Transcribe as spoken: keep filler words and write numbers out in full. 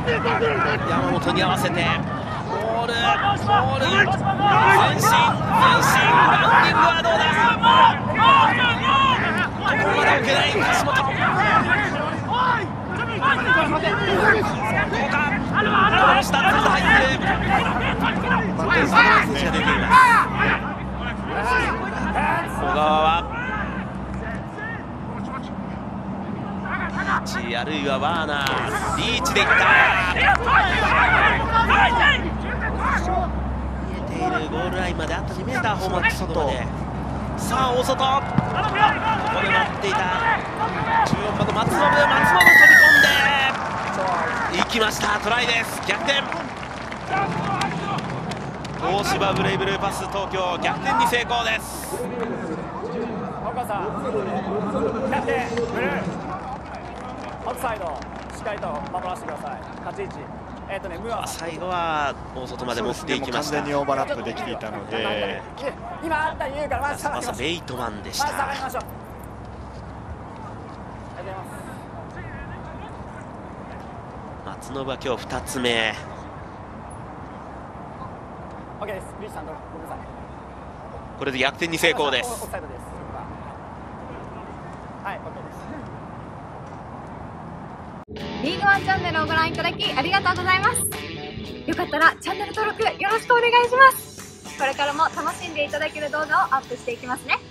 山本に合わせてボール、ボール、前進、前進、ランニングはどうだ。ここまで受けない橋本。どうか。下ついて入ってる。選手が出ています。小川はリーチ、あるいはワーナー、リーチでいった。見えているゴールラインまであとにメーターホームラン外まで。さあ大外、ここで待っていたじゅうよんばんの松信、松信飛び込んでいきました。トライです。逆転。東芝ブレイブルーパス東京、逆転に成功です。 岡さん、キャプテンブルーアウトサイドしっかりと守らせてください。立ち位置、えっとね、ムア最後は大外まで持っていきました。 完全にオーバーラップできていたので、 今あったら言うからまず下がりましょう。 ベイトマンでした。 まず下がりましょう。ありがとうございます。 松信は今日ふたつめ。 OK です。リーチさん、ごめんなさい。 これで逆転に成功です。 オフサイドです。はい、OK です。 リーグワンチャンネルをご覧いただきありがとうございます。よかったらチャンネル登録よろしくお願いします。これからも楽しんでいただける動画をアップしていきますね。